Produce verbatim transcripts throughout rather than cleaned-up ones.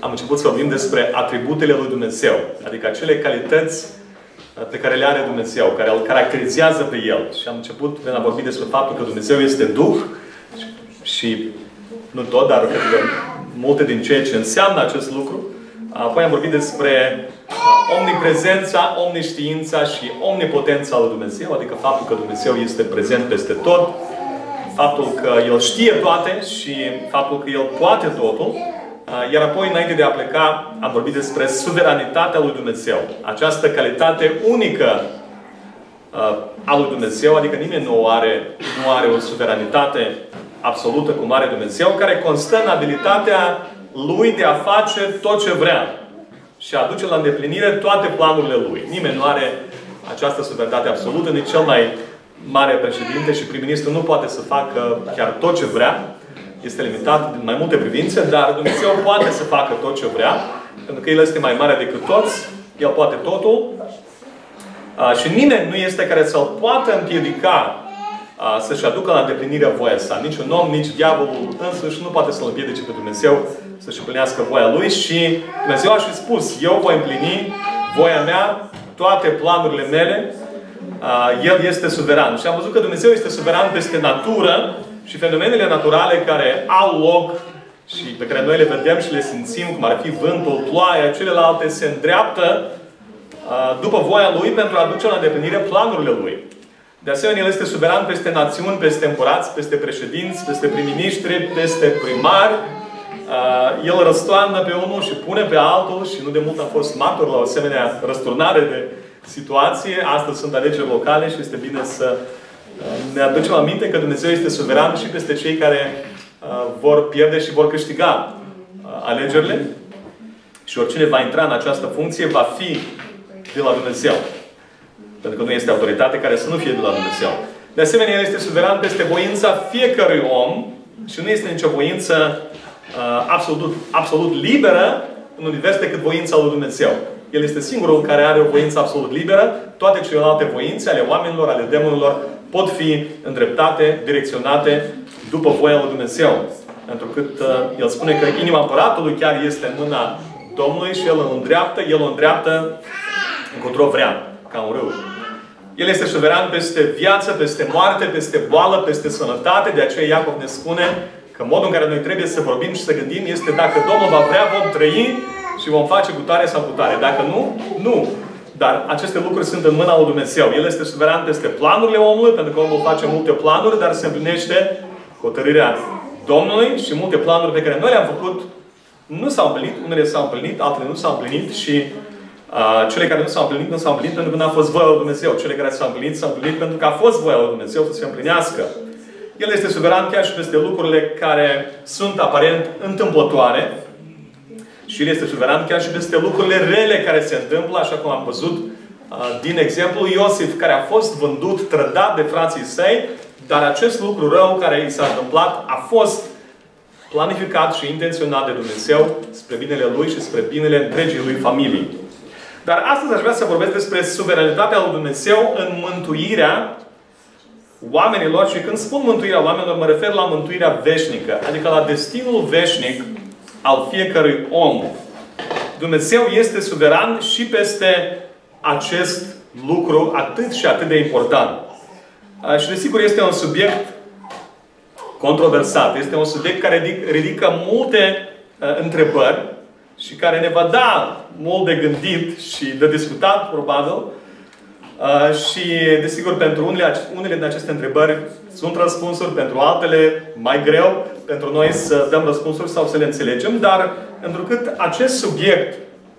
am început să vorbim despre atributele lui Dumnezeu. Adică acele calități pe care le are Dumnezeu, care îl caracterizează pe El. Și am început prin a vorbi despre faptul că Dumnezeu este Duh și nu tot, dar cred că multe din ceea ce înseamnă acest lucru. Apoi am vorbit despre omniprezența, omniștiința și omnipotența lui Dumnezeu, adică faptul că Dumnezeu este prezent peste tot, faptul că El știe toate și faptul că El poate totul. Iar apoi, înainte de a pleca, am vorbit despre suveranitatea lui Dumnezeu. Această calitate unică a lui Dumnezeu, adică nimeni nu are, nu are o suveranitate absolută cum are Dumnezeu, care constă în abilitatea Lui de a face tot ce vrea și a aduce la îndeplinire toate planurile Lui. Nimeni nu are această suveranitate absolută, nici cel mai mare președinte și prim-ministru nu poate să facă chiar tot ce vrea. Este limitat în mai multe privințe, dar Dumnezeu poate să facă tot ce vrea, pentru că El este mai mare decât toți, El poate totul. Și nimeni nu este care să-L poată împiedica să-și aducă la îndeplinire voia sa. Nici un om, nici diavolul însuși nu poate să-L împiedice pe Dumnezeu să-și împlinească voia Lui și Dumnezeu a și spus: eu voi împlini voia mea, toate planurile mele. El este suveran. Și am văzut că Dumnezeu este suveran peste natură și fenomenele naturale care au loc și pe care noi le vedem și le simțim, cum ar fi vântul, ploaia, celelalte, se îndreaptă după voia Lui pentru a duce la îndeplinire planurile Lui. De asemenea, El este suveran peste națiuni, peste împărați, peste președinți, peste prim-ministri, peste primari. El răstoarnă pe unul și pune pe altul și nu de mult am fost martor la o asemenea răsturnare de situație. Astăzi sunt alegeri locale și este bine să ne aducem aminte că Dumnezeu este suveran și peste cei care vor pierde și vor câștiga alegerile. Și oricine va intra în această funcție va fi de la Dumnezeu. Pentru că nu este autoritate care să nu fie de la Dumnezeu. De asemenea, El este suveran peste voința fiecărui om și nu este nicio voință uh, absolut, absolut liberă în univers decât voința lui Dumnezeu. El este singurul care are o voință absolut liberă. Toate celelalte voințe ale oamenilor, ale demonilor, pot fi îndreptate, direcționate după voia lui Dumnezeu. Pentru că uh, El spune că inima împăratului chiar este în mâna Domnului și El îl îndreaptă, El o îndreaptă încotro vrea, ca un râu. El este suveran peste viață, peste moarte, peste boală, peste sănătate. De aceea Iacov ne spune că modul în care noi trebuie să vorbim și să gândim este: dacă Domnul va vrea, vom trăi și vom face gutare sau gutare. Dacă nu, nu. Dar aceste lucruri sunt în mâna lui Dumnezeu. El este suveran peste planurile omului, pentru că omul face multe planuri, dar se împlinește hotărârea Domnului și multe planuri pe care noi le-am făcut nu s-au împlinit. Unele s-au împlinit, altele nu s-au împlinit și Uh, cele care nu s-au împlinit, nu s-au împlinit pentru că nu a fost voia lui Dumnezeu. Cele care s-au împlinit, s-au împlinit pentru că a fost voia lui Dumnezeu să se împlinească. El este suveran chiar și peste lucrurile care sunt aparent întâmplătoare. Și El este suveran chiar și peste lucrurile rele care se întâmplă, așa cum am văzut uh, din exemplul Iosif, care a fost vândut, trădat de frații săi, dar acest lucru rău care i s-a întâmplat a fost planificat și intenționat de Dumnezeu spre binele Lui și spre binele întregii Lui familii. Dar astăzi aș vrea să vorbesc despre suveranitatea lui Dumnezeu în mântuirea oamenilor. Și când spun mântuirea oamenilor, mă refer la mântuirea veșnică. Adică la destinul veșnic al fiecărui om. Dumnezeu este suveran și peste acest lucru atât și atât de important. Și desigur este un subiect controversat. Este un subiect care ridică multe întrebări și care ne va da mult de gândit și de discutat, probabil. Uh, și, desigur, pentru unele, unele din aceste întrebări sunt răspunsuri, pentru altele mai greu pentru noi să dăm răspunsuri sau să le înțelegem, dar întrucât acest subiect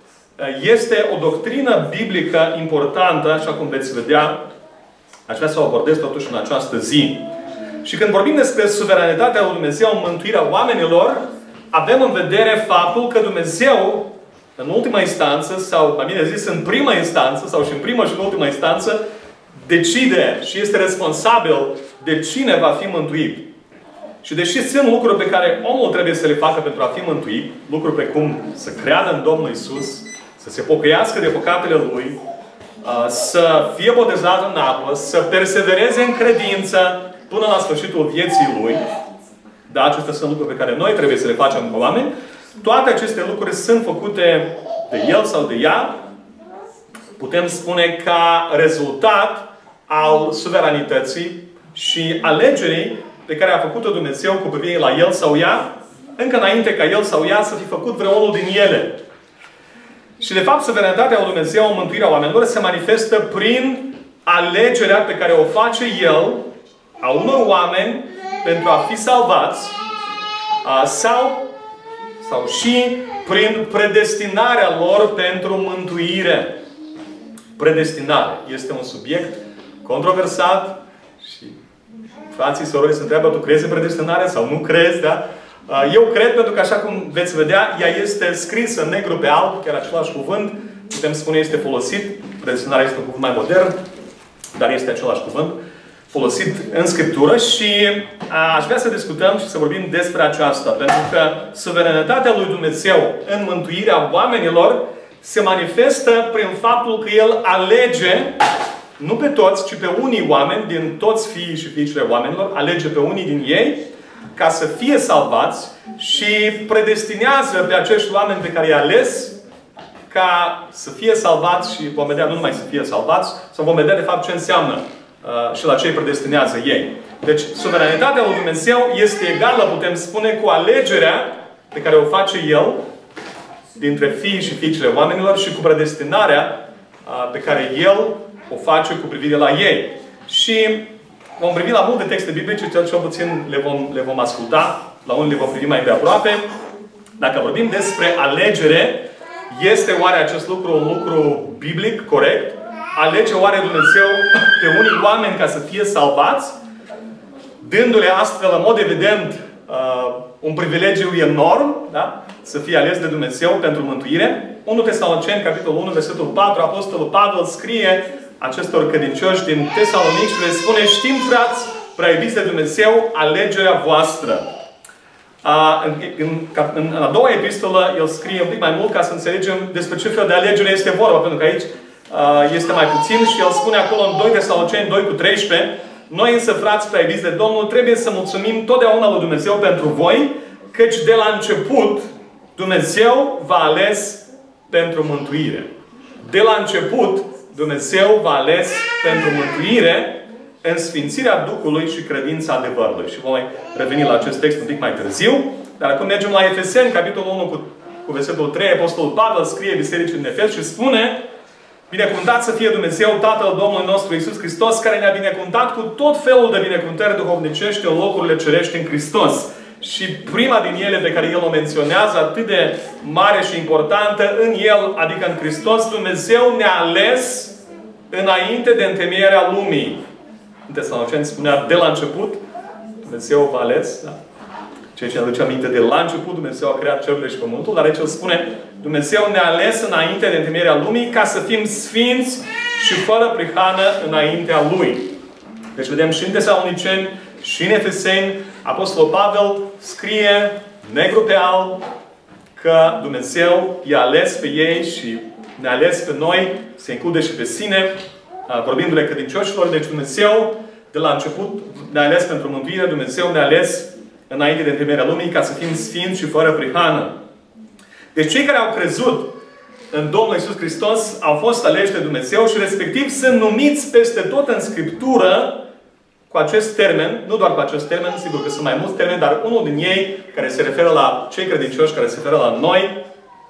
este o doctrină biblică importantă, așa cum veți vedea, aș vrea să o abordez totuși în această zi. Și când vorbim despre suveranitatea lui Dumnezeu în mântuirea oamenilor, avem în vedere faptul că Dumnezeu, în ultima instanță, sau mai bine zis, în prima instanță, sau și în prima și în ultima instanță, decide și este responsabil de cine va fi mântuit. Și deși sunt lucruri pe care omul trebuie să le facă pentru a fi mântuit, lucruri precum să creadă în Domnul Iisus, să se pocăiască de păcatele Lui, să fie botezat în apă, să persevereze în credință până la sfârșitul vieții Lui. Da, acestea sunt lucruri pe care noi trebuie să le facem ca oameni. toate aceste lucruri sunt făcute de el sau de ea, putem spune, ca rezultat al suveranității și alegerii pe care a făcut-o Dumnezeu cu privire la el sau ea, încă înainte ca el sau ea să fi făcut vreunul din ele. Și de fapt, suveranitatea lui Dumnezeu în mântuirea oamenilor se manifestă prin alegerea pe care o face el a unor oameni pentru a fi salvați sau, sau și prin predestinarea lor pentru mântuire. Predestinare este un subiect controversat și frații, sorori se întreabă, tu crezi în predestinare sau nu crezi, da? Eu cred, pentru că așa cum veți vedea, ea este scrisă negru pe alb, chiar același cuvânt, putem spune este folosit, predestinarea este un cuvânt mai modern, dar este același cuvânt, folosit în Scriptură și aș vrea să discutăm și să vorbim despre aceasta, pentru că suveranitatea lui Dumnezeu în mântuirea oamenilor se manifestă prin faptul că El alege, nu pe toți, ci pe unii oameni, din toți fiii și fiicele oamenilor, alege pe unii din ei, ca să fie salvați și predestinează pe acești oameni pe care i-a ales ca să fie salvați și vom vedea nu numai să fie salvați, sau vom vedea de fapt ce înseamnă uh, și la ce îi predestinează ei. Deci, suveranitatea lui Dumnezeu este egală, putem spune, cu alegerea pe care o face El dintre fiii și fiicele oamenilor și cu predestinarea uh, pe care El o face cu privire la ei. Și vom privi la multe texte biblice, cel cel puțin le vom, le vom asculta, la unele le vom privi mai îndeaproape. Dacă vorbim despre alegere, este oare acest lucru un lucru biblic, corect? Alege oare Dumnezeu pe unii oameni ca să fie salvați, dându-le astfel, în mod evident, uh, un privilegiu enorm, da? Să fie ales de Dumnezeu pentru mântuire? unu Tesaloniceni, capitolul unu, versetul patru, Apostolul Pavel scrie acestor credincioși din Tesalonic și le spune: știm, frați, prea iubiți de Dumnezeu, alegerea voastră. A, în, în, în, în a doua epistolă, el scrie un pic mai mult ca să înțelegem despre ce fel de alegere este vorba, pentru că aici a, este mai puțin și el spune acolo în doi Tesaloniceni doi cu treisprezece: noi însă, frați prea iubiți de Domnul, trebuie să mulțumim totdeauna lui Dumnezeu pentru voi, căci de la început Dumnezeu v-a ales pentru mântuire. De la început Dumnezeu v-a ales pentru mântuire în sfințirea Duhului și credința adevărului. Și vom reveni la acest text un pic mai târziu. Dar acum mergem la Efeseni, capitolul unu cu, cu versetul trei. Apostolul Pavel scrie bisericii în Efes și spune: binecuvântat să fie Dumnezeu, Tatăl Domnului nostru Iisus Hristos, care ne-a binecuvântat cu tot felul de binecuvântări duhovnicești în locurile cerești în Hristos. Și prima din ele pe care El o menționează, atât de mare și importantă, în El, adică în Hristos, Dumnezeu ne-a ales înainte de întemeierea lumii. În Tesaloniceni spunea de la început, Dumnezeu v-a ales, da? Ceea ce ne aduce aminte de la început, Dumnezeu a creat cerurile și pământul, dar aici El spune: Dumnezeu ne-a ales înainte de întemeierea lumii ca să fim sfinți și fără prihană înaintea Lui. Deci vedem și în Tesaloniceni și în Efeseni, Apostolul Pavel scrie negru pe alb că Dumnezeu i-a ales pe ei și ne-a ales pe noi, se include și pe sine, vorbindu-le credincioșilor. Deci Dumnezeu, de la început, ne-a ales pentru mântuire, Dumnezeu ne-a ales înainte de întemeierea lumii ca să fim sfinți și fără prihană. Deci cei care au crezut în Domnul Iisus Hristos au fost aleși de Dumnezeu și respectiv sunt numiți peste tot în Scriptură cu acest termen, nu doar cu acest termen, sigur că sunt mai mulți termeni, dar unul din ei care se referă la cei credincioși, care se referă la noi,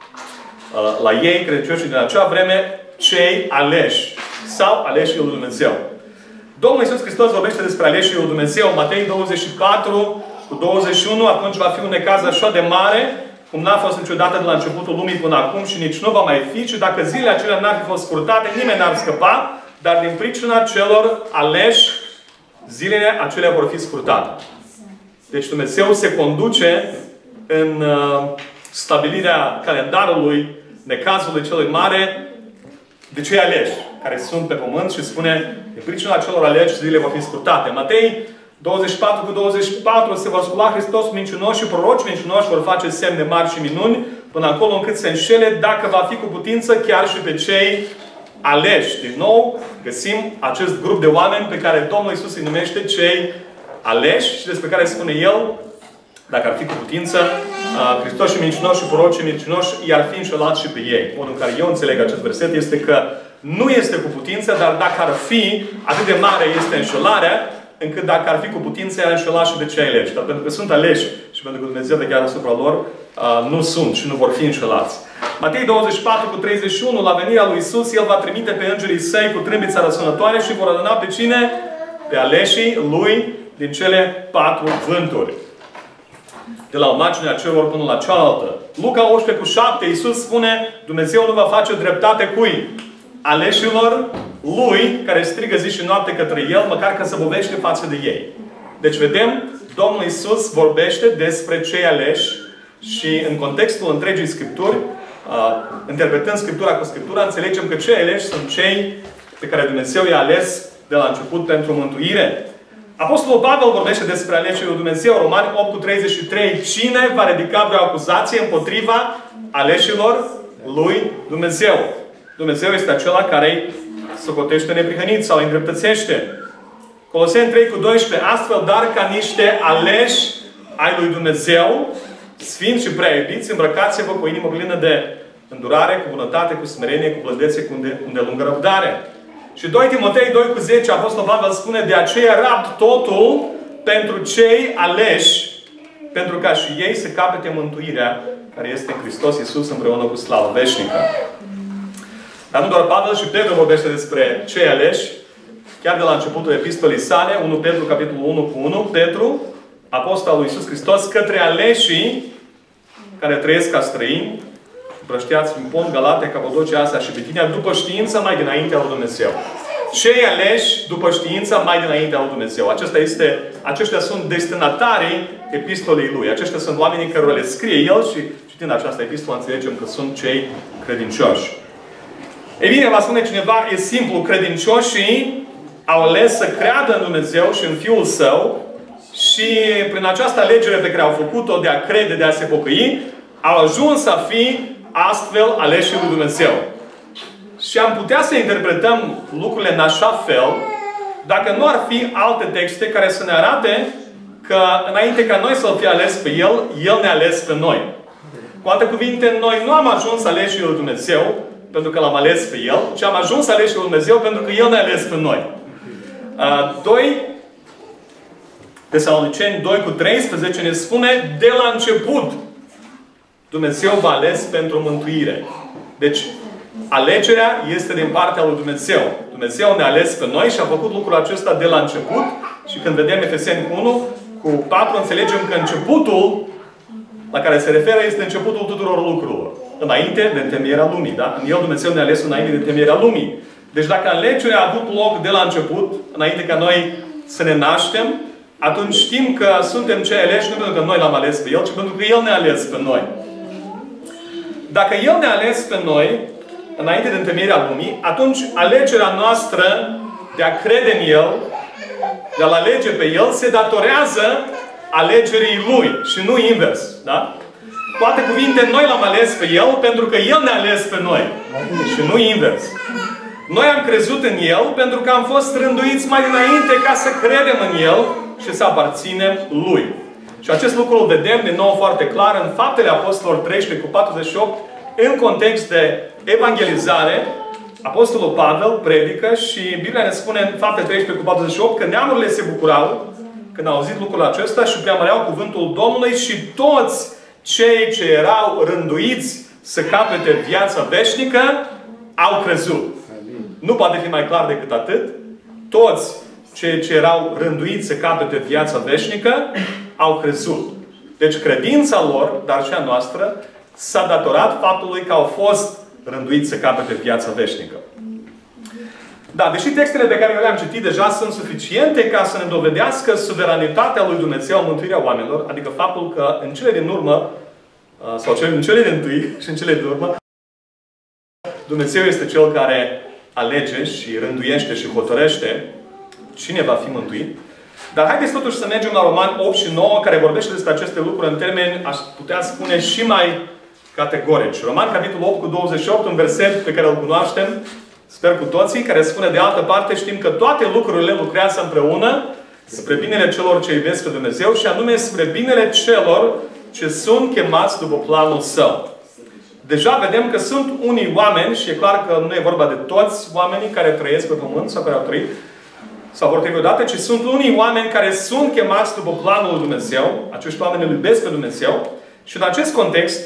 la ei, credincioșii din acea vreme, cei aleși sau aleșii lui Dumnezeu. Domnul Iisus Hristos vorbește despre aleșii lui Dumnezeu. Matei douăzeci și patru cu douăzeci și unu: atunci va fi un necaz așa de mare, cum n-a fost niciodată de la începutul lumii până acum și nici nu va mai fi, ci dacă zilele acelea n-ar fi fost scurtate, nimeni n-ar scăpa, dar din pricina celor aleși, zilele acelea vor fi scurtate. Deci Dumnezeu se conduce în uh, stabilirea calendarului necazului celui mare de cei aleși, care sunt pe pământ, și spune: din pricina celor aleși, zilele vor fi scurtate. Matei douăzeci și patru cu douăzeci și patru: se va scula Hristos mincinoși și proroci mincinoși vor face semne mari și minuni, până acolo încât se înșele, dacă va fi cu putință, chiar și pe cei aleși. Din nou, găsim acest grup de oameni pe care Domnul Iisus îi numește cei aleși și despre care spune El, dacă ar fi cu putință, Hristos și mincinoși și proroci și mincinoși i-ar fi înșelat și pe ei. Modul în care eu înțeleg acest verset este că nu este cu putință, dar dacă ar fi, atât de mare este înșelarea, încât dacă ar fi cu putință, i-ar înșela și pe cei aleși. Dar pentru că sunt aleși și pentru că Dumnezeu de chiar asupra lor, nu sunt și nu vor fi înșelați. Matei douăzeci și patru cu treizeci și unu, la venirea lui Iisus, El va trimite pe îngerii Săi cu trâmbița răsunătoare și vor aduna pe cine? Pe aleșii Lui din cele patru vânturi. De la o margine a celor până la cealaltă. Luca unsprezece cu șapte, Iisus spune, Dumnezeu nu va face dreptate cui? Aleșilor Lui, care strigă zi și noapte către El, măcar că se bovește față de ei. Deci vedem, Domnul Iisus vorbește despre cei aleși și în contextul întregii Scripturi, uh, interpretând Scriptura cu Scriptura, înțelegem că cei aleși sunt cei pe care Dumnezeu i-a ales de la început pentru mântuire. Apostolul Pavel vorbește despre aleșii lui Dumnezeu, Romani opt cu treizeci și trei. Cine va ridica vreo acuzație împotriva aleșilor lui Dumnezeu? Dumnezeu este acela care îi socotește neprihănit sau îi îndreptățește. Coloseni trei cu doisprezece. Astfel, dar ca niște aleși ai lui Dumnezeu, sfinți și prea iubiți, îmbrăcați-vă cu o inimă plină de îndurare, cu bunătate, cu smerenie, cu blândețe, cu îndelungă răbdare. Și doi Timotei doi cu zece, Apostolul Pavel spune, de aceea rabd totul pentru cei aleși, pentru ca și ei să capete mântuirea care este în Hristos Iisus împreună cu slavă veșnică. Dar nu doar Pavel, și Petru vorbește despre cei aleși, chiar de la începutul epistolei sale, unu Petru, capitolul unu cu unu, Petru, apostolul lui Iisus Hristos, către aleșii care trăiesc ca străini, împrăștiați în Pont, Galate, Capadocia, Asia și Bitinia, după știință mai dinaintea lui Dumnezeu. Cei aleși după știință mai dinaintea lui Dumnezeu. Acesta este, aceștia sunt destinatarii epistolei lui. Aceștia sunt oamenii care le scrie el și citind această epistolă înțelegem că sunt cei credincioși. Ei bine, va spune cineva, e simplu, credincioșii au ales să creadă în Dumnezeu și în Fiul Său și prin această alegere pe care au făcut-o de a crede, de a se pocăi, au ajuns să fi astfel aleșii lui Dumnezeu. Și am putea să interpretăm lucrurile în așa fel, dacă nu ar fi alte texte care să ne arate că înainte ca noi să-L fi ales pe El, El ne-a ales pe noi. Cu alte cuvinte, noi nu am ajuns aleșii lui Dumnezeu pentru că L-am ales pe El, ci am ajuns aleșii lui Dumnezeu pentru că El ne-a ales pe noi. doi Tesaloniceni doi cu treisprezece ne spune, de la început Dumnezeu v-a ales pentru mântuire. Deci, alegerea este din partea lui Dumnezeu. Dumnezeu ne-a ales pe noi și a făcut lucrul acesta de la început. Și când vedem Efeseni unu cu patru, înțelegem că începutul la care se referă este începutul tuturor lucrurilor. Înainte de întemeierea lumii. Da? În El Dumnezeu ne-a ales înainte de întemeierea lumii. Deci dacă alegerea a avut loc de la început, înainte ca noi să ne naștem, atunci știm că suntem cei aleși nu pentru că noi L-am ales pe El, ci pentru că El ne-a ales pe noi. Dacă El ne-a ales pe noi, înainte de întemeierea lumii, atunci alegerea noastră de a crede în El, de a-L alege pe El, se datorează alegerii Lui și nu invers. Da? Cu alte cuvinte, noi L-am ales pe El pentru că El ne-a ales pe noi. Și nu invers. Noi am crezut în El pentru că am fost rânduiți mai dinainte ca să credem în El și să aparținem Lui. Și acest lucru îl vedem din nou foarte clar în Faptele Apostolilor treisprezece cu patruzeci și opt, în context de evangelizare. Apostolul Pavel predică și Biblia ne spune în Fapte treisprezece cu patruzeci și opt că neamurile se bucurau când au auzit lucrul acesta și preamăreau cuvântul Domnului și toți cei ce erau rânduiți să capete viața veșnică au crezut. Nu poate fi mai clar decât atât. Toți cei ce erau rânduiți să capete viața veșnică au crezut. Deci credința lor, dar și a noastră, s-a datorat faptului că au fost rânduiți să capete viața veșnică. Da, deși textele pe care eu le-am citit deja sunt suficiente ca să ne dovedească suveranitatea lui Dumnezeu în mântuirea oamenilor, adică faptul că în cele din urmă, sau în cele din tâi și în cele din urmă, Dumnezeu este Cel care alege și rânduiește și hotărăște cine va fi mântuit. Dar haideți totuși să mergem la Romani opt și nouă, care vorbește despre aceste lucruri în termeni, aș putea spune, și mai categorici. Romani, capitolul opt cu douăzeci și opt, un verset pe care îl cunoaștem, sper cu toții, care spune de altă parte, știm că toate lucrurile lucrează împreună spre binele celor ce iubesc pe Dumnezeu și anume spre binele celor ce sunt chemați după planul Său. Deja vedem că sunt unii oameni, și e clar că nu e vorba de toți oamenii care trăiesc pe pământ sau care au trăit sau vor trăi odată, ci sunt unii oameni care sunt chemați după planul lui Dumnezeu. Acești oameni îl iubesc pe Dumnezeu. Și în acest context,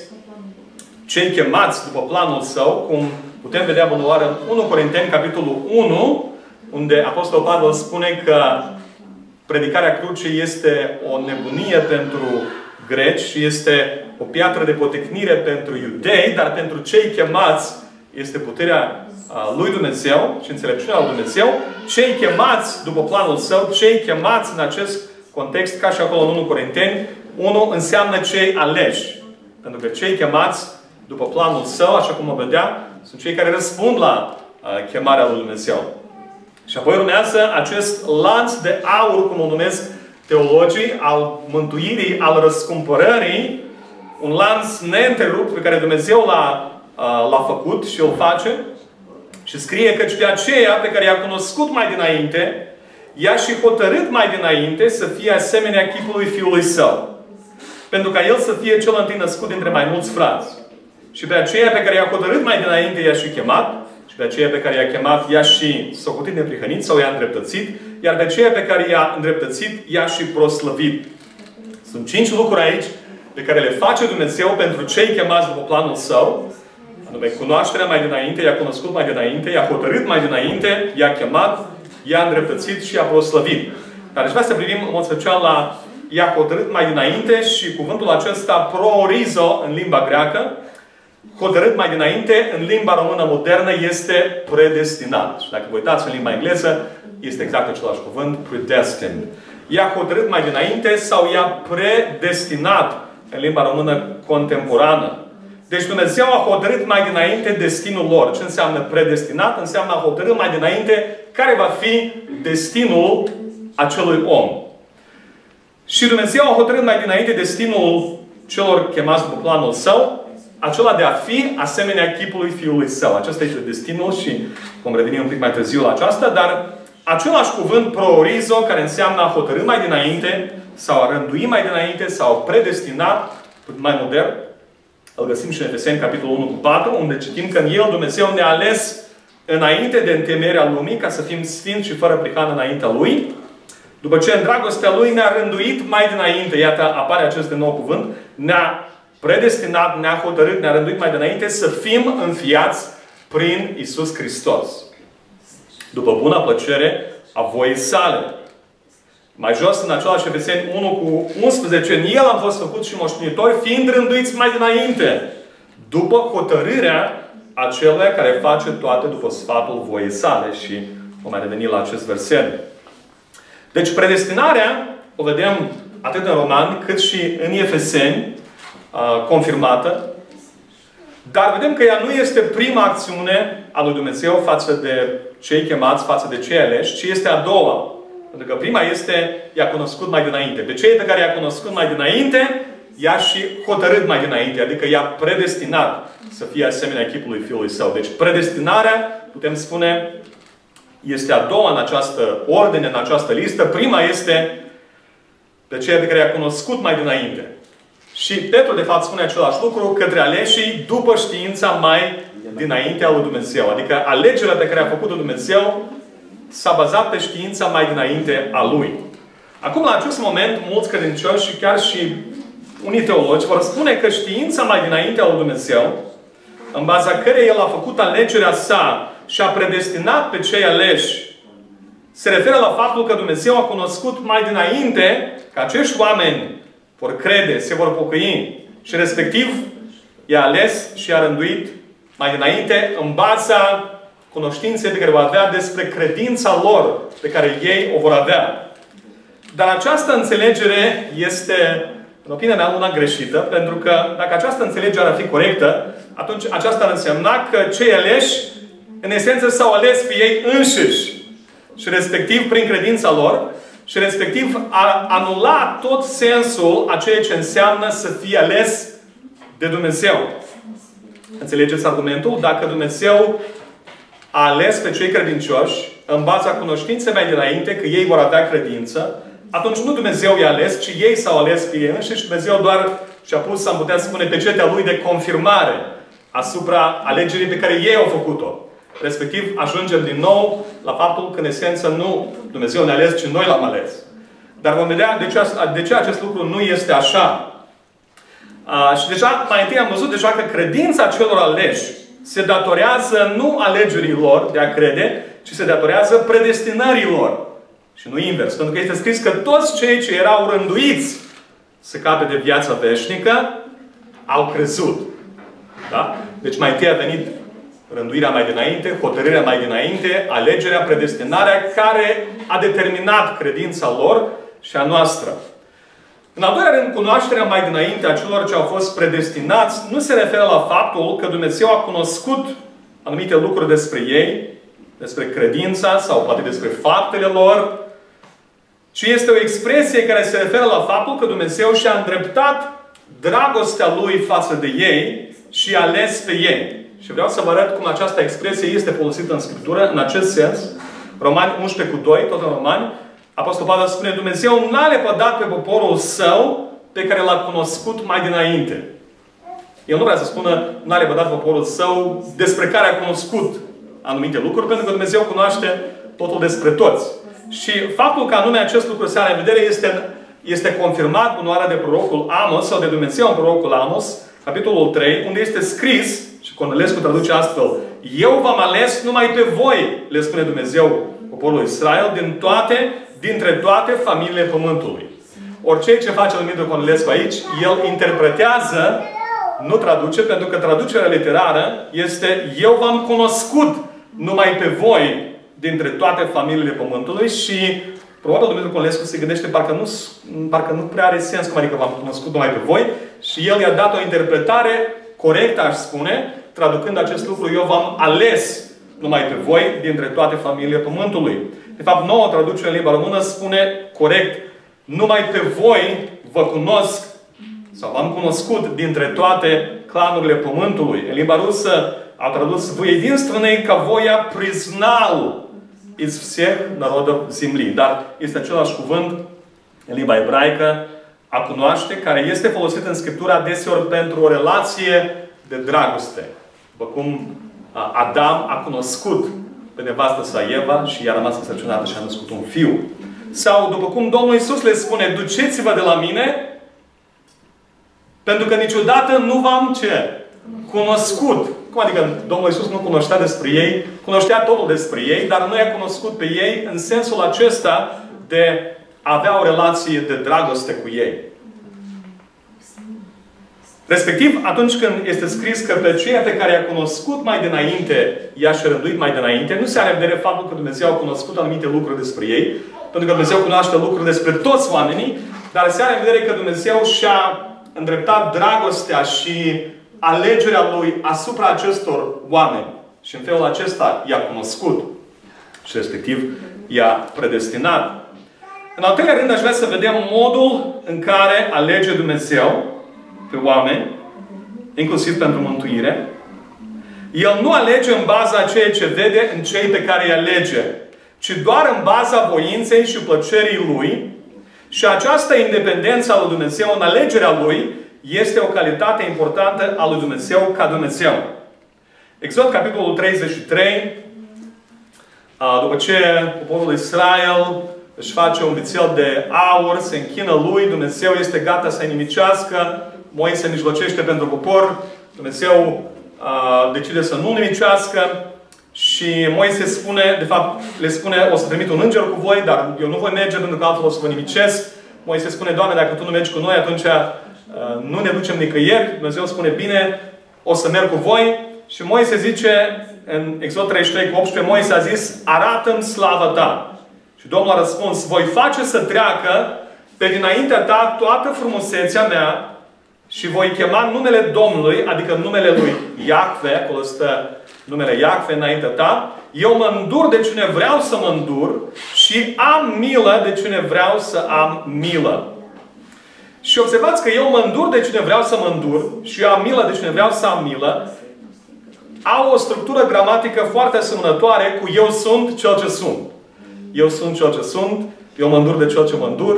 cei chemați după planul Său, cum putem vedea bunoară în unu Corinteni, capitolul unu, unde Apostolul Pavel spune că predicarea crucii este o nebunie pentru greci și este o piatră de potecnire pentru iudei, dar pentru cei chemați este puterea lui Dumnezeu și înțelepciunea lui Dumnezeu. Cei chemați după planul Său, cei chemați în acest context, ca și acolo în unu Corinteni, unu înseamnă cei aleși. Pentru că cei chemați după planul Său, așa cum o vedea, sunt cei care răspund la uh, chemarea lui Dumnezeu. Și apoi urmează acest lanț de aur, cum o numesc teologii, al mântuirii, al răscumpărării, un lanț neîntrerupt pe care Dumnezeu l-a, uh, l-a făcut și îl face. Și scrie căci pe aceea pe care i-a cunoscut mai dinainte, i-a și hotărât mai dinainte să fie asemenea chipului Fiului Său. Pentru ca El să fie cel întâi născut dintre mai mulți frați. Și pe aceea pe care i-a hotărât mai dinainte, i-a și chemat. Și pe aceea pe care i-a chemat, i-a și socotit neprihănit sau i-a îndreptățit. Iar pe aceea pe care i-a îndreptățit, i-a și proslăvit. Sunt cinci lucruri aici pe care le face Dumnezeu pentru cei chemați după planul Său. Anume, cunoașterea mai dinainte, i-a cunoscut mai dinainte, i-a hotărât mai dinainte, i-a chemat, i-a îndreptățit și i-a proslăvit. Dar aș vrea să privim în mod special la i-a hotărât mai dinainte și cuvântul acesta proorizo în limba greacă, hotărât mai dinainte, în limba română modernă este predestinat. Și dacă vă uitați în limba engleză, este exact același cuvânt, predestined. I-a hotărât mai dinainte sau i-a predestinat în limba română contemporană. Deci Dumnezeu a hotărât mai dinainte destinul lor. Ce înseamnă predestinat? Înseamnă a hotărât mai dinainte care va fi destinul acelui om. Și Dumnezeu a hotărât mai dinainte destinul celor chemați după planul Său, acela de a fi asemenea chipului Fiului Său. Acesta este destinul și vom reveni un pic mai târziu la aceasta, dar același cuvânt proorizo, care înseamnă a hotărâ mai dinainte, sau a rândui mai dinainte, sau a predestina, mai modern, îl găsim și în Efeseni, capitolul unu cu patru, unde citim că în El Dumnezeu ne-a ales înainte de întemeierea lumii, ca să fim sfinți și fără prihană înaintea Lui. După ce în dragostea Lui ne-a rânduit mai dinainte, iată, apare acest nou cuvânt, ne-a predestinat, ne-a hotărât, ne-a rânduit mai dinainte să fim înfiați prin Iisus Hristos. După bună plăcere a voii Sale. Mai jos, în același Efeseni unu cu unsprezece, în El am fost făcut și moștenitori, fiind rânduiți mai dinainte, după hotărârea acelea care face toate după sfatul voii Sale. Și vom mai reveni la acest verset. Deci, predestinarea o vedem atât în Romani, cât și în Efeseni, confirmată. Dar vedem că ea nu este prima acțiune a lui Dumnezeu față de cei chemați, față de cei aleși, ci este a doua. Pentru că prima este, i-a cunoscut mai dinainte. Pe cei pe care i-a cunoscut mai dinainte, i-a și hotărât mai dinainte. Adică i-a predestinat să fie asemenea chipului Fiului Său. Deci predestinarea, putem spune, este a doua în această ordine, în această listă. Prima este pe cei pe care i-a cunoscut mai dinainte. Și Petru, de fapt, spune același lucru către aleșii după știința mai dinainte a lui Dumnezeu. Adică alegerea pe care a făcut-o Dumnezeu s-a bazat pe știința mai dinainte a Lui. Acum, la acest moment, mulți credincioși și chiar și unii teologi vor spune că știința mai dinainte a lui Dumnezeu, în baza cărei El a făcut alegerea sa și a predestinat pe cei aleși, se referă la faptul că Dumnezeu a cunoscut mai dinainte că acești oameni vor crede, se vor pocăi și respectiv i-a ales și i-a rânduit mai dinainte în baza cunoștinței pe care o va avea despre credința lor pe care ei o vor avea. Dar această înțelegere este, în opinia mea, una greșită, pentru că dacă această înțelegere ar fi corectă, atunci aceasta ar însemna că cei aleși, în esență, s-au ales pe ei înșiși. Și respectiv, prin credința lor, și respectiv ar anula tot sensul a ceea ce înseamnă să fie ales de Dumnezeu. Înțelegeți argumentul? Dacă Dumnezeu a ales pe cei credincioși în baza cunoștinței mai dinainte că ei vor avea credință, atunci nu Dumnezeu i-a ales, ci ei s-au ales pe ei înșiși și Dumnezeu doar și a pus, am putea spune, pecetea lui de confirmare asupra alegerii pe care ei au făcut-o. Respectiv, ajungem din nou la faptul că, în esență, nu Dumnezeu ne-a ales, ci noi l-am ales. Dar vom vedea de ce, de ce acest lucru nu este așa. A, și deja, mai întâi am văzut deja că credința celor aleși se datorează nu alegerii lor de a crede, ci se datorează predestinării lor. Și nu invers. Pentru că este scris că toți cei ce erau rânduiți să capete de viața veșnică au crezut. Da? Deci mai întâi a venit rânduirea mai dinainte, hotărârea mai dinainte, alegerea, predestinarea care a determinat credința lor și a noastră. În al doilea rând, cunoașterea mai dinainte a celor ce au fost predestinați nu se referă la faptul că Dumnezeu a cunoscut anumite lucruri despre ei, despre credința sau poate despre faptele lor, ci este o expresie care se referă la faptul că Dumnezeu și-a îndreptat dragostea Lui față de ei și a ales pe ei. Și vreau să vă arăt cum această expresie este folosită în Scriptură, în acest sens. Romani unsprezece cu doi, tot în Romani, Apostolul Pavel spune: Dumnezeu n-a lepădat pe poporul Său pe care l-a cunoscut mai dinainte. El nu vrea să spună n-a lepădat poporul Său despre care a cunoscut anumite lucruri, pentru că Dumnezeu cunoaște totul despre toți. Și faptul că anume acest lucru se are în vedere este, este confirmat în onoarea de prorocul Amos, sau de Dumnezeu în prorocul Amos, capitolul trei, unde este scris, și Cornelescu traduce astfel: Eu v-am ales numai pe voi, le spune Dumnezeu poporului Israel, din toate, dintre toate familiile pământului. Orice ce face Dumitru Cornelescu aici, el interpretează, nu traduce, pentru că traducerea literară este: Eu v-am cunoscut numai pe voi dintre toate familiile pământului. Și probabil Dumitru Cornelescu se gândește parcă nu, parcă nu prea are sens, cum adică v-am cunoscut numai pe voi, și el i-a dat o interpretare corectă, aș spune, traducând acest lucru: Eu v-am ales numai pe voi dintre toate familiile pământului. De fapt, nouă traducere în limba română spune corect: Numai pe voi vă cunosc sau v-am cunoscut dintre toate clanurile pământului. În limba rusă au tradus: Вы единственный, кого я признал из всех народов земли. Dar este același cuvânt în limba ebraică, a cunoaște, care este folosit în Scriptură adeseori pentru o relație de dragoste. După cum Adam a cunoscut pe nevastă sa Eva și i-a rămas însărcinată și a născut un fiu. Sau după cum Domnul Iisus le spune: Duceți-vă de la mine, pentru că niciodată nu v-am ce? Cunoscut. Cum adică Domnul Iisus nu cunoștea despre ei? Cunoștea totul despre ei, dar nu i-a cunoscut pe ei în sensul acesta de a avea o relație de dragoste cu ei. Respectiv, atunci când este scris că pe ceea pe care i-a cunoscut mai dinainte, i-a și rânduit mai dinainte, nu se are în vedere faptul că Dumnezeu a cunoscut anumite lucruri despre ei, pentru că Dumnezeu cunoaște lucruri despre toți oamenii, dar se are în vedere că Dumnezeu și-a îndreptat dragostea și alegerea Lui asupra acestor oameni. Și în felul acesta i-a cunoscut și respectiv i-a predestinat. În al treilea rând, aș vrea să vedem modul în care alege Dumnezeu pe oameni, inclusiv pentru mântuire. El nu alege în baza a ceea ce vede în cei pe care îi alege, ci doar în baza voinței și plăcerii Lui. Și această independență a lui Dumnezeu în alegerea Lui este o calitate importantă a lui Dumnezeu ca Dumnezeu. Exod, capitolul treizeci și trei, după ce poporul Israel își face un vițel de aur, se închină lui, Dumnezeu este gata să-i nimicească, Moise mijlocește pentru popor, Dumnezeu uh, decide să nu nimicească și Moise spune, de fapt, le spune: o să trimit un înger cu voi, dar eu nu voi merge pentru că altfel o să vă nimicesc. Moise spune: Doamne, dacă Tu nu mergi cu noi, atunci uh, nu ne ducem nicăieri. Dumnezeu spune: bine, o să merg cu voi. Și Moise zice, în Exod treizeci și trei cu optsprezece, Moise a zis: arată-mi slava Ta. Și Domnul a răspuns: voi face să treacă pe dinaintea ta toată frumusețea mea și voi chema numele Domnului, adică numele lui Iahve, acolo stă numele Iahve înaintea ta. Eu mă îndur de cine vreau să mă îndur și am milă de cine vreau să am milă. Și observați că eu mă îndur de cine vreau să mă îndur și eu am milă de cine vreau să am milă, au o structură gramatică foarte asemănătoare cu eu sunt cel ce sunt. Eu sunt cel ce sunt, eu mă îndur de cel ce mă îndur,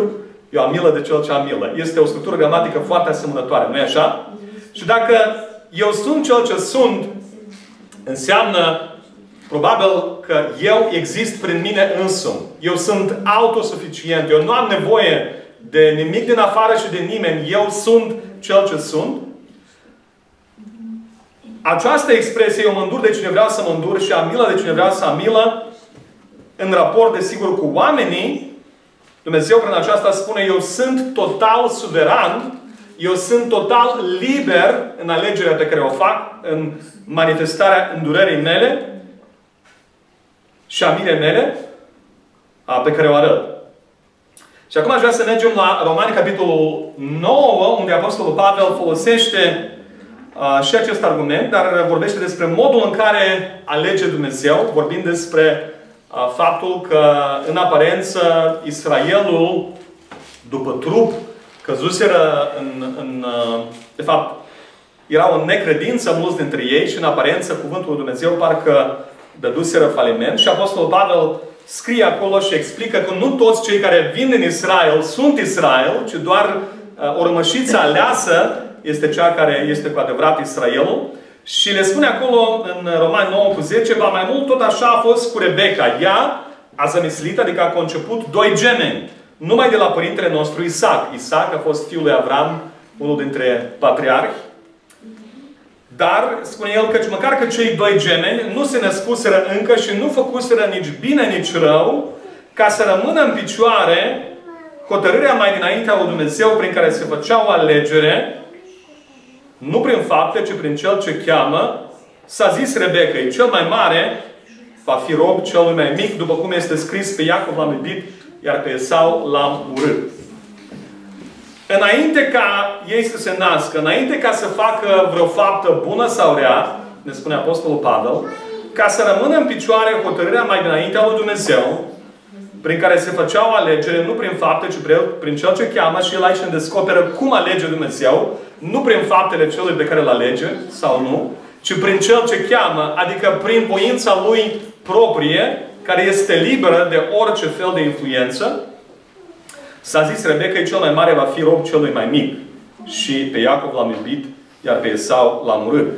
Eu am milă de cel ce am milă. Este o structură gramatică foarte asemănătoare, nu-i așa? Și dacă eu sunt cel ce sunt, înseamnă probabil că eu exist prin mine însumi. Eu sunt autosuficient. Eu nu am nevoie de nimic din afară și de nimeni. Eu sunt cel ce sunt. Această expresie, eu mă îndur de cine vreau să mă îndur și am milă de cine vreau să am milă, în raport, desigur, cu oamenii, Dumnezeu prin aceasta spune, eu sunt total suveran, eu sunt total liber în alegerea pe care o fac, în manifestarea îndurării mele și a milei mele pe care o arăt. Și acum aș vrea să mergem la Romani, capitolul nouă, unde Apostolul Pavel folosește uh, și acest argument, dar vorbește despre modul în care alege Dumnezeu, vorbind despre uh, faptul că, în aparență, Israelul, după trup, căzuseră în, în uh, de fapt, erau în necredință mulți dintre ei și, în aparență, cuvântul lui Dumnezeu parcă dăduseră faliment. Și Apostolul Pavel scrie acolo și explică că nu toți cei care vin din Israel sunt Israel, ci doar uh, o rămășiță aleasă este cea care este cu adevărat Israelul. Și le spune acolo în Romani nouă cu zece, ba mai mult tot așa a fost cu Rebecca. Ea a zămislit, adică a conceput doi gemeni, numai de la părintele nostru Isaac. Isaac a fost fiul lui Avram, unul dintre patriarhi. Dar, spune el, că măcar că cei doi gemeni nu se născuseră încă și nu făcuseră nici bine, nici rău, ca să rămână în picioare hotărârea mai dinaintea lui Dumnezeu prin care se făcea o alegere, nu prin fapte, ci prin Cel ce cheamă. S-a zis Rebecca, cel mai mare va fi rob celui mai mic, după cum este scris, pe Iacov l-am iubit, iar pe Esau l-am urât. Înainte ca ei să se nască, înainte ca să facă vreo faptă bună sau rea, ne spune Apostolul Pavel, ca să rămână în picioare hotărârea mai dinaintea lui Dumnezeu, prin care se făcea o alegere, nu prin fapte, ci prin Cel ce cheamă, și el aici îmi descoperă cum alege Dumnezeu, nu prin faptele celui pe care îl alege, sau nu, ci prin Cel ce cheamă, adică prin voința lui proprie, care este liberă de orice fel de influență. S-a zis Rebecca, cel mai mare va fi rob celui mai mic. Și pe Iacov l-am iubit, iar pe Esau l-am urât.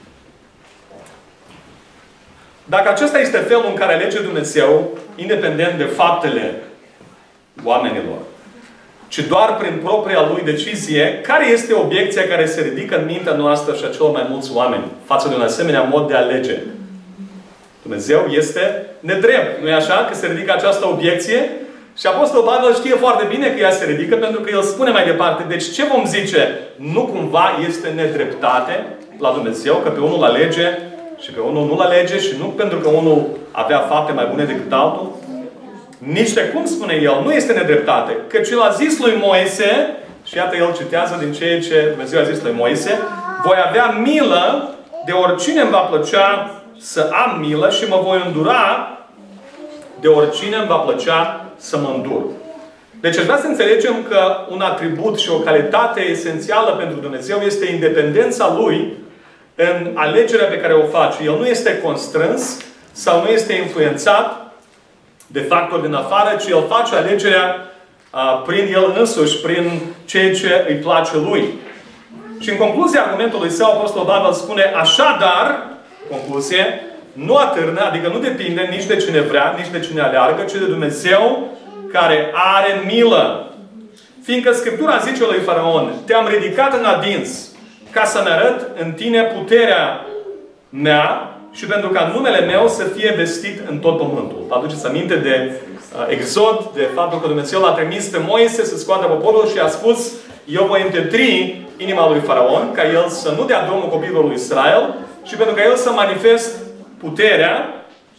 Dacă acesta este felul în care alege Dumnezeu, independent de faptele oamenilor, ci doar prin propria lui decizie, care este obiecția care se ridică în mintea noastră și a celor mai mulți oameni față de un asemenea mod de a alege? Dumnezeu este nedrept. Nu-i așa că se ridică această obiecție? Și Apostolul Pavel știe foarte bine că ea se ridică, pentru că el spune mai departe, deci ce vom zice? Nu cumva este nedreptate la Dumnezeu, că pe unul alege și pe unul nu-l alege, și nu pentru că unul avea fapte mai bune decât altul? Nici de cum, spune el, nu este nedreptate. Căci el a zis lui Moise, și iată el citează din ceea ce Dumnezeu a zis lui Moise, voi avea milă de oricine îmi va plăcea să am milă și mă voi îndura de oricine îmi va plăcea să mă îndur. Deci aș vrea să înțelegem că un atribut și o calitate esențială pentru Dumnezeu este independența Lui în alegerea pe care o face. El nu este constrâns sau nu este influențat de factori din afară, ci El face alegerea a, prin El însuși, prin ceea ce îi place Lui. Și în concluzia argumentului său, Apostolul Pavel spune, așadar, concluzie, nu atârnă, adică nu depinde nici de cine vrea, nici de cine aleargă, ci de Dumnezeu care are milă. Fiindcă Scriptura zice lui Faraon, te-am ridicat în adins ca să-mi arăt în tine puterea mea și pentru ca numele meu să fie vestit în tot pământul. Aduceți aminte de uh, Exod, de faptul că Dumnezeu l-a trimis pe Moise să scoată poporul și a spus, eu voi împetri inima lui Faraon, ca el să nu dea drumul copilului lui Israel și pentru ca el să manifest puterea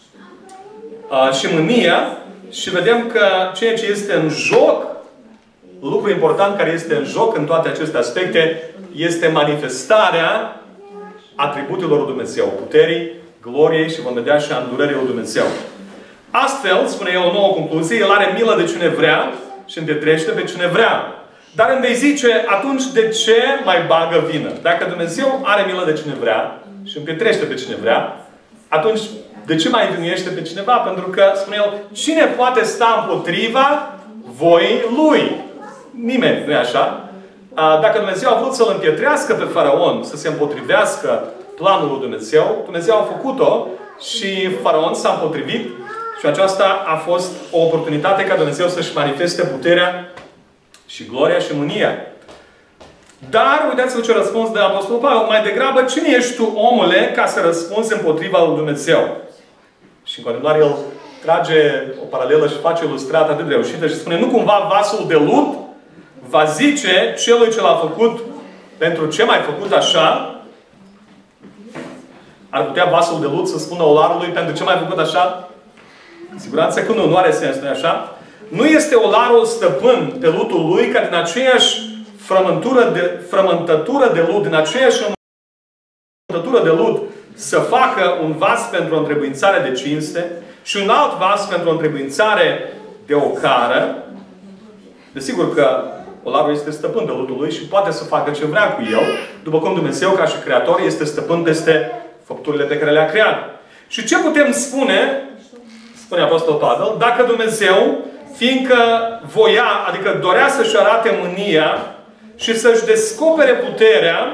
uh, și mânia. Și vedem că ceea ce este în joc, lucru important care este în joc în toate aceste aspecte, este manifestarea atributelor lui Dumnezeu, puterii, gloriei și vom vedea și a îndurării lui Dumnezeu. Astfel, spune el o nouă concluzie, el are milă de cine vrea și împetrește pe cine vrea. Dar îmi vei zice, atunci de ce mai bagă vină? Dacă Dumnezeu are milă de cine vrea și împetrește pe cine vrea, atunci de ce mai vinuiește pe cineva? Pentru că, spune el, cine poate sta împotriva voii Lui? nimeni, nu-i așa? Dacă Dumnezeu a vrut să-l împietrească pe Faraon, să se împotrivească planul lui Dumnezeu, Dumnezeu a făcut-o și Faraon s-a împotrivit și aceasta a fost o oportunitate ca Dumnezeu să-și manifeste puterea și gloria și mânia. Dar, uitați-vă ce răspuns de Apostolul Pavel. Mai degrabă, cine ești tu, omule, ca să răspunzi împotriva lui Dumnezeu? Și în continuare el trage o paralelă și face o ilustrată atât de reușită și spune, nu cumva vasul de lut va zice celui ce l-a făcut pentru ce m-ai făcut așa? Ar putea vasul de lut să spună olarului pentru ce m-ai făcut așa? În siguranță că nu, nu are sens, nu așa? Nu este olarul stăpân pe lutul lui ca din aceeași frământură de, frământătură de lut, din aceeași frământătură de lut să facă un vas pentru o întrebuințare de cinste și un alt vas pentru o întrebuințare de ocară. Desigur că olarul este stăpân pe lutul lui și poate să facă ce vrea cu el, după cum Dumnezeu, ca și Creator, este stăpân peste făpturile pe care le-a creat. Și ce putem spune, spune Apostolul Pavel, dacă Dumnezeu, fiindcă voia, adică dorea să-și arate mânia și să-și descopere puterea,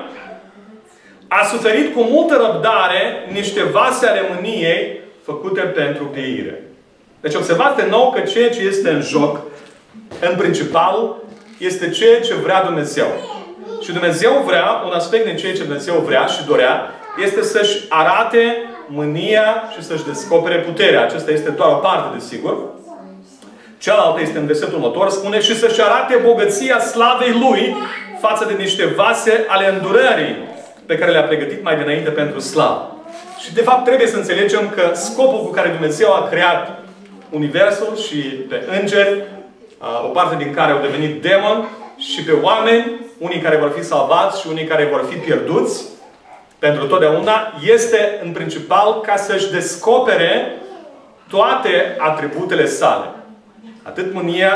a suferit cu multă răbdare niște vase ale mâniei făcute pentru pieire. Deci observați de nou că ceea ce este în joc, în principal, este ceea ce vrea Dumnezeu. Și Dumnezeu vrea, un aspect din ceea ce Dumnezeu vrea și dorea, este să-și arate mânia și să-și descopere puterea. Acesta este doar o parte, desigur. Cealaltă este în versetul următor, spune, și să-și arate bogăția slavei Lui față de niște vase ale îndurării pe care le-a pregătit mai dinainte pentru slavă. Și de fapt trebuie să înțelegem că scopul cu care Dumnezeu a creat Universul și pe îngeri, o parte din care au devenit demoni, și pe oameni, unii care vor fi salvați și unii care vor fi pierduți pentru totdeauna, este în principal ca să-și descopere toate atributele sale. Atât mânia,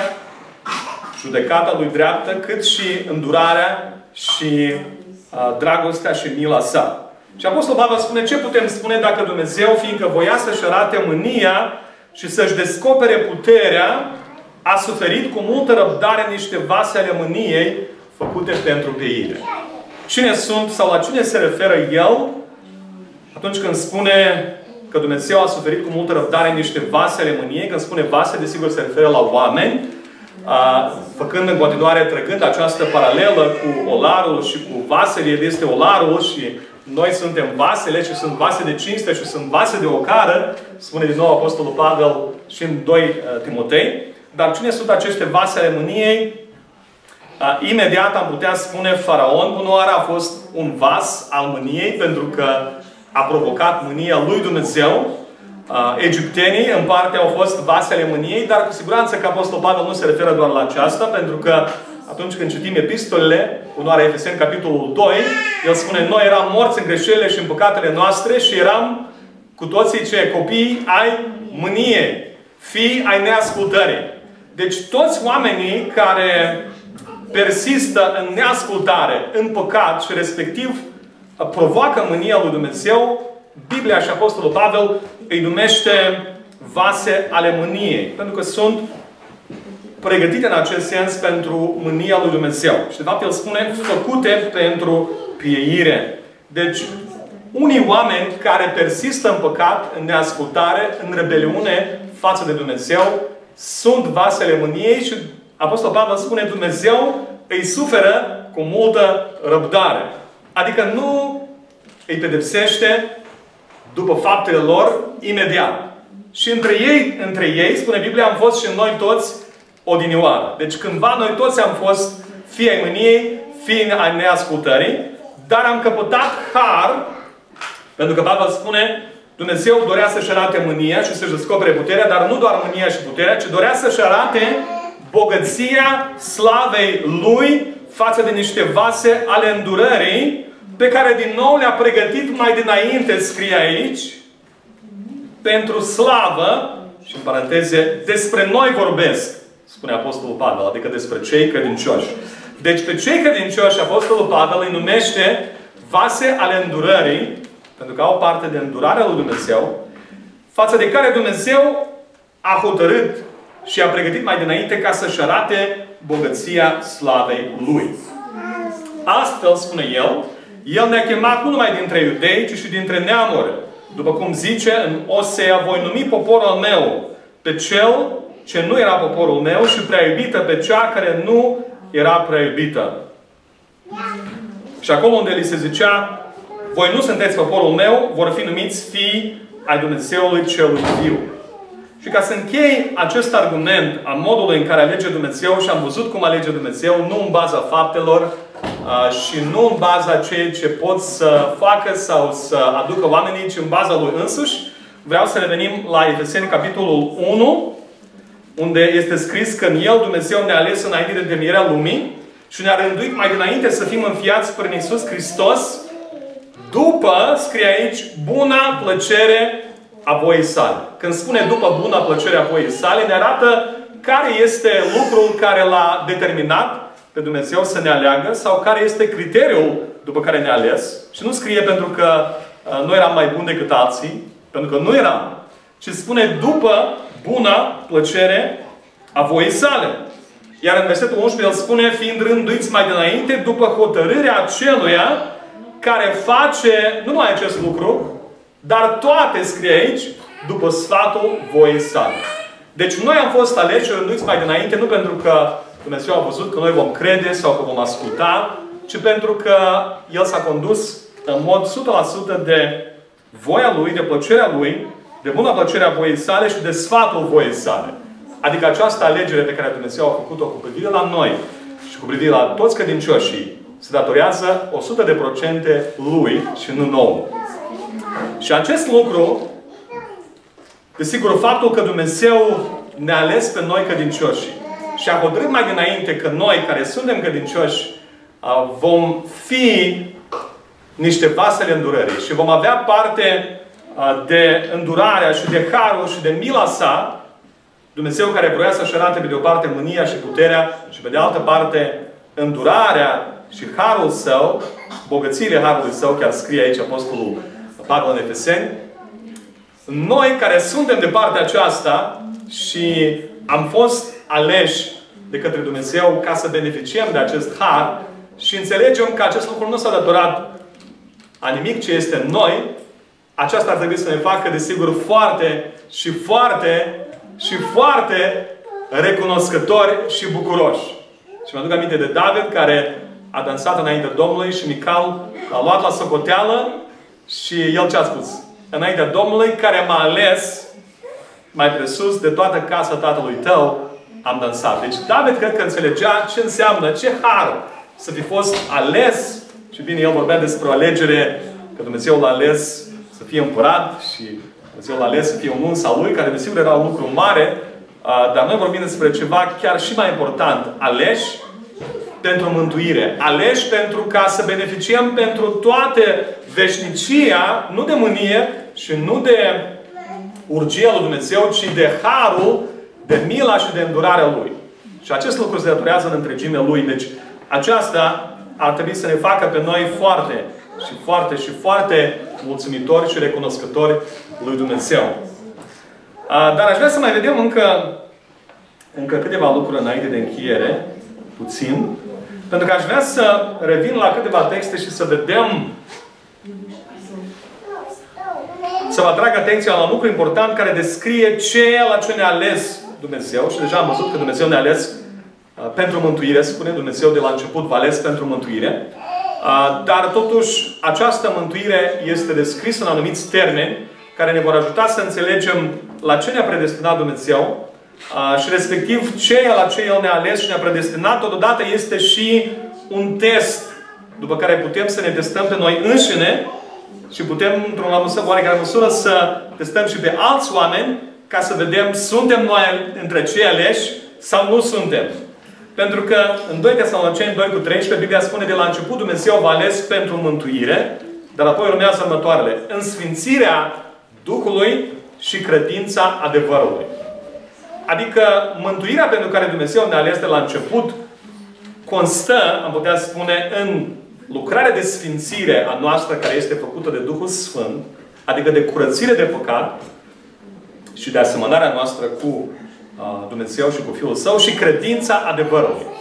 judecata lui dreaptă, cât și îndurarea și uh, dragostea și mila sa. Și Apostolul Pavel spune, ce putem spune dacă Dumnezeu, fiindcă voia să-și arate mânia și să-și descopere puterea, a suferit cu multă răbdare niște vase ale mâniei făcute pentru pieire. Cine sunt sau la cine se referă el atunci când spune că Dumnezeu a suferit cu multă răbdare niște vase ale mâniei? Când spune vase, desigur se referă la oameni, făcând în continuare, trăgând această paralelă cu olarul și cu vasele. El este olarul și noi suntem vasele și sunt vase de cinste și sunt vase de ocară, spune din nou Apostolul Pavel și în doi Timotei. Dar cine sunt aceste vase ale mâniei? Uh, imediat am putea spune Faraon. Bună oară, a fost un vas al mâniei pentru că a provocat mânia lui Dumnezeu. Uh, egiptenii în parte au fost vase ale mâniei, dar cu siguranță că Apostolul Pavel nu se referă doar la aceasta, pentru că atunci când citim epistolele, onoarea Efeseni, capitolul doi, el spune, noi eram morți în greșelile și în păcatele noastre și eram cu toții ce copii ai mâniei, fii ai neascultării. Deci toți oamenii care persistă în neascultare, în păcat și respectiv provoacă mânia lui Dumnezeu, Biblia și Apostolul Pavel îi numește vase ale mâniei. Pentru că sunt pregătite în acest sens pentru mânia lui Dumnezeu. Și de fapt el spune făcute pentru pieire. Deci unii oameni care persistă în păcat, în neascultare, în rebeliune față de Dumnezeu, sunt vasele mâniei și Apostolul Pavel spune Dumnezeu îi suferă cu multă răbdare. Adică nu îi pedepsește după faptele lor imediat. Și între ei, între ei, spune Biblia, am fost și noi toți odinioară. Deci cândva noi toți am fost fii ai mâniei, fii ai neascultării, dar am căpătat har, pentru că Pavel spune Dumnezeu dorea să-și arate mânia și să-și descopere puterea, dar nu doar mânia și puterea, ci dorea să-și arate bogăția slavei Lui față de niște vase ale îndurării pe care din nou le-a pregătit mai dinainte, scrie aici, pentru slavă, și în paranteze, despre noi vorbesc, spune Apostolul Pavel, adică despre cei credincioși. Deci pe cei credincioși Apostolul Pavel îi numește vase ale îndurării, pentru că au parte de îndurarea lui Dumnezeu, față de care Dumnezeu a hotărât și a pregătit mai dinainte ca să-și arate bogăția slavei Lui. Astfel, spune El, El ne-a chemat nu numai dintre iudei, ci și dintre neamuri. După cum zice în Osea, voi numi poporul meu pe cel ce nu era poporul meu și prea iubită pe cea care nu era prea iubită. Și acolo unde li se zicea, voi nu sunteți poporul meu, vor fi numiți fii ai Dumnezeului celui viu. Și ca să închei acest argument a modului în care alege Dumnezeu, și am văzut cum alege Dumnezeu, nu în baza faptelor uh, și nu în baza ceea ce pot să facă sau să aducă oamenii, ci în baza Lui însuși, vreau să revenim la Efeseni, capitolul unu, unde este scris că în El Dumnezeu ne-a ales înainte de demierea lumii și ne-a rânduit mai dinainte să fim înfiați prin Iisus Hristos, după, scrie aici, buna plăcere a voii sale. Când spune după buna plăcere a voii sale, ne arată care este lucrul care l-a determinat pe Dumnezeu să ne aleagă sau care este criteriul după care ne-a ales. Și nu scrie pentru că uh, noi eram mai buni decât alții, pentru că nu eram, ci spune după buna plăcere a voii sale. Iar în versetul unsprezece el spune, fiind rânduiți mai dinainte după hotărârea aceluia care face nu numai acest lucru, dar toate, scrie aici, după sfatul voii sale. Deci noi am fost aleși, rânduiți mai dinainte, nu pentru că Dumnezeu a văzut că noi vom crede sau că vom asculta, ci pentru că El s-a condus în mod o sută la sută de voia Lui, de plăcerea Lui, de bună plăcerea voii sale și de sfatul voii sale. Adică această alegere pe care Dumnezeu a făcut-o cu privire la noi și cu privire la toți credincioșii se datorează o sută la sută Lui și nu nouă. Și acest lucru, desigur, faptul că Dumnezeu ne-a ales pe noi credincioșii și a hotărât mai dinainte că noi, care suntem credincioși, vom fi niște vasele îndurării și vom avea parte de îndurarea și de harul și de mila sa, Dumnezeu care vroia să-și arate pe de o parte mânia și puterea și pe de altă parte îndurarea și harul său, bogățiile harului său, chiar scrie aici Apostolul Pavel în Efeseni. Noi care suntem de partea aceasta și am fost aleși de către Dumnezeu ca să beneficiem de acest har și înțelegem că acest lucru nu s-a datorat a nimic ce este în noi, aceasta ar trebui să ne facă, desigur, foarte și foarte și foarte recunoscători și bucuroși. Și mă aduc aminte de David, care a dansat înaintea Domnului și Mical l-a luat la socoteală și el ce a spus? Înaintea Domnului, care m-a ales mai presus de toată casa tatălui tău, am dansat. Deci David cred că înțelegea ce înseamnă, ce har să fi fost ales. Și bine, el vorbea despre o alegere, că Dumnezeu l-a ales să fie împărat și Dumnezeu l-a ales să fie un uns al lui, care desigur era un lucru mare, dar noi vorbim despre ceva chiar și mai important. Aleși pentru mântuire. Aleși pentru ca să beneficiem pentru toate veșnicia, nu de mânie și nu de urgia lui Dumnezeu, ci de harul, de mila și de îndurarea Lui. Și acest lucru se datorează în întregime Lui. Deci aceasta ar trebui să ne facă pe noi foarte și foarte și foarte mulțumitori și recunoscători lui Dumnezeu. Dar aș vrea să mai vedem încă, încă câteva lucruri înainte de încheiere, puțin, pentru că aș vrea să revin la câteva texte și să vedem, să vă atrag atenția la un lucru important care descrie ce la ce ne-a ales Dumnezeu. Și deja am văzut că Dumnezeu ne-a ales uh, pentru mântuire, spune Dumnezeu de la început v-a ales pentru mântuire. Uh, dar totuși această mântuire este descrisă în anumiți termeni care ne vor ajuta să înțelegem la ce ne-a predestinat Dumnezeu uh, și respectiv ce la ce El ne-a ales și ne-a predestinat. Totodată este și un test după care putem să ne testăm pe noi înșine și putem, într-o oarecare măsură, să testăm și pe alți oameni ca să vedem, suntem noi între cei aleși sau nu suntem. Pentru că în doi Tesaloniceni doi cu treisprezece, Biblia spune de la început Dumnezeu v-a ales pentru mântuire, dar apoi urmează următoarele. Însfințirea Duhului și credința adevărului. Adică mântuirea pentru care Dumnezeu ne-a ales de la început constă, am putea spune, în lucrarea de sfințire a noastră care este făcută de Duhul Sfânt, adică de curățire de păcat și de asemănarea noastră cu uh, Dumnezeu și cu Fiul Său și credința adevărului.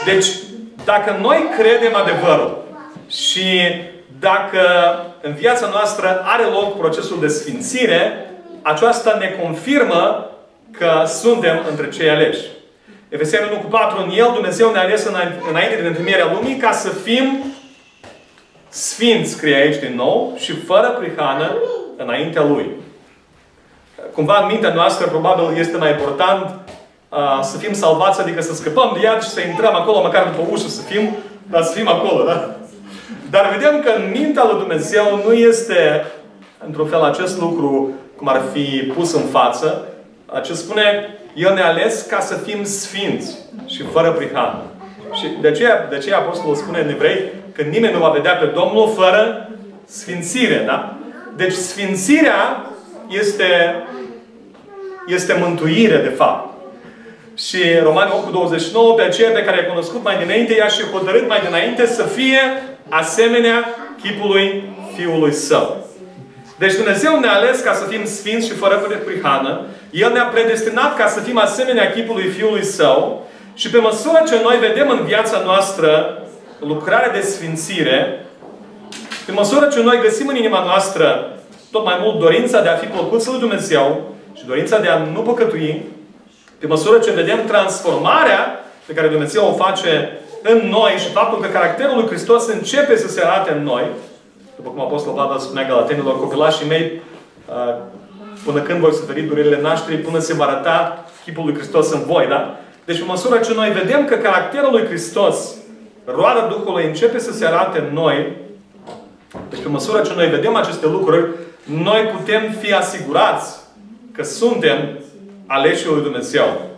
Deci, dacă noi credem adevărul și dacă în viața noastră are loc procesul de sfințire, aceasta ne confirmă că suntem între cei aleși. Efeseni unu cu patru, în El Dumnezeu ne-a ales înainte de întemeierea lumii ca să fim sfinți, scrie aici din nou, și fără prihană înaintea Lui. Cumva în mintea noastră probabil este mai important uh, să fim salvați, adică să scăpăm de iad și să intrăm acolo, măcar după ușă să fim, dar să fim acolo, da? Dar vedem că în mintea lui Dumnezeu nu este într-un fel acest lucru cum ar fi pus în față. Ce spune, El ne-a ales ca să fim sfinți și fără prihană. Și de aceea, de aceea Apostolul spune în Evrei că nimeni nu va vedea pe Domnul fără sfințire, da? Deci sfințirea este, este mântuire, de fapt. Și Romani opt cu douăzeci și nouă, pe aceea pe care i-a cunoscut mai dinainte, i-a și hotărât mai dinainte să fie asemenea chipului Fiului Său. Deci Dumnezeu ne-a ales ca să fim sfinți și fără prihană. El ne-a predestinat ca să fim asemenea chipului Fiului Său. Și pe măsură ce noi vedem în viața noastră lucrarea de sfințire, pe măsură ce noi găsim în inima noastră tot mai mult dorința de a fi plăcuți lui Dumnezeu și dorința de a nu păcătui, pe măsură ce vedem transformarea pe care Dumnezeu o face în noi și faptul că caracterul lui Hristos începe să se arate în noi, după cum Apostolul Pavel spunea Galatenilor, copilașii mei, până când voi suferi durerile nașterii, până se va arăta chipul lui Hristos în voi, da? Deci, în măsură ce noi vedem că caracterul lui Hristos, roada Duhului, începe să se arate în noi, deci, pe măsură ce noi vedem aceste lucruri, noi putem fi asigurați că suntem aleșii lui Dumnezeu.